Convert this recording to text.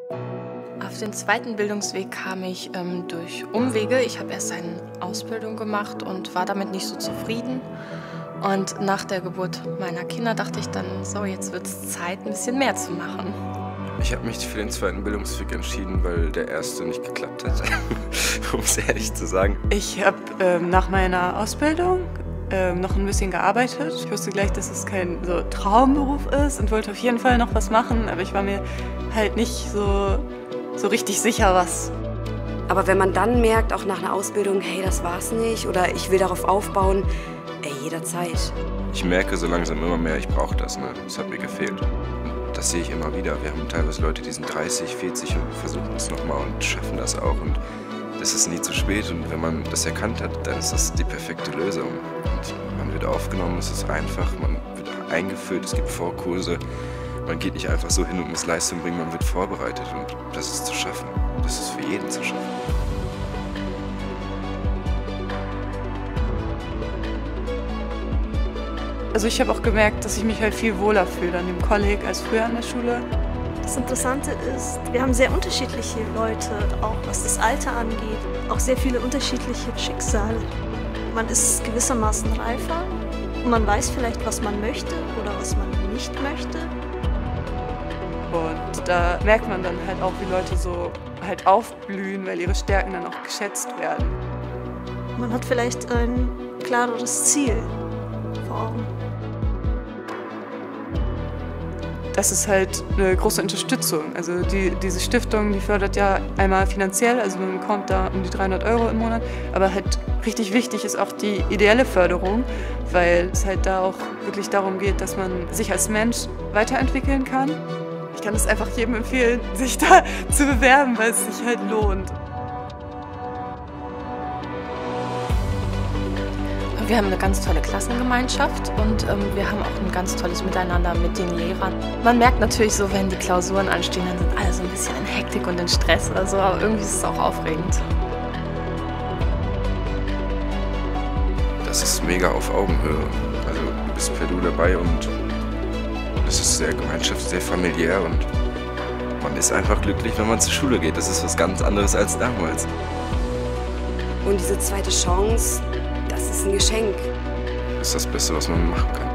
Auf den zweiten Bildungsweg kam ich durch Umwege. Ich habe erst eine Ausbildung gemacht und war damit nicht so zufrieden. Und nach der Geburt meiner Kinder dachte ich dann, so, jetzt wird es Zeit, ein bisschen mehr zu machen. Ich habe mich für den zweiten Bildungsweg entschieden, weil der erste nicht geklappt hat, um es ehrlich zu sagen. Ich habe nach meiner Ausbildung noch ein bisschen gearbeitet. Ich wusste gleich, dass es kein so Traumberuf ist und wollte auf jeden Fall noch was machen, aber ich war mir halt nicht so richtig sicher, was. Aber wenn man dann merkt, auch nach einer Ausbildung, hey, das war's nicht oder ich will darauf aufbauen, ey, jederzeit. Ich merke so langsam immer mehr, ich brauche das, ne? Das hat mir gefehlt. Und das sehe ich immer wieder. Wir haben teilweise Leute, die sind 30, 40 und versuchen es nochmal und schaffen das auch. Und das ist nie zu spät. Und wenn man das erkannt hat, dann ist das die perfekte Lösung. Und man wird aufgenommen, es ist einfach, man wird eingeführt, es gibt Vorkurse. Man geht nicht einfach so hin und muss Leistung bringen, man wird vorbereitet. Und das ist zu schaffen. Das ist für jeden zu schaffen. Also ich habe auch gemerkt, dass ich mich halt viel wohler fühle an dem Kolleg als früher an der Schule. Das Interessante ist, wir haben sehr unterschiedliche Leute, auch was das Alter angeht, auch sehr viele unterschiedliche Schicksale. Man ist gewissermaßen reifer und man weiß vielleicht, was man möchte oder was man nicht möchte. Und da merkt man dann halt auch, wie Leute so halt aufblühen, weil ihre Stärken dann auch geschätzt werden. Man hat vielleicht ein klareres Ziel vor Augen. Das ist halt eine große Unterstützung. Also diese Stiftung, die fördert ja einmal finanziell, also man bekommt da um die 300 € im Monat, aber halt richtig wichtig ist auch die ideelle Förderung, weil es halt da auch wirklich darum geht, dass man sich als Mensch weiterentwickeln kann. Ich kann es einfach jedem empfehlen, sich da zu bewerben, weil es sich halt lohnt. Wir haben eine ganz tolle Klassengemeinschaft und wir haben auch ein ganz tolles Miteinander mit den Lehrern. Man merkt natürlich so, wenn die Klausuren anstehen, dann sind alle so ein bisschen in Hektik und in Stress oder so, aber irgendwie ist es auch aufregend. Das ist mega auf Augenhöhe. Also du bist per Du dabei und es ist sehr gemeinschaftlich, sehr familiär und man ist einfach glücklich, wenn man zur Schule geht. Das ist was ganz anderes als damals. Und diese zweite Chance, das ist ein Geschenk. Das ist das Beste, was man machen kann.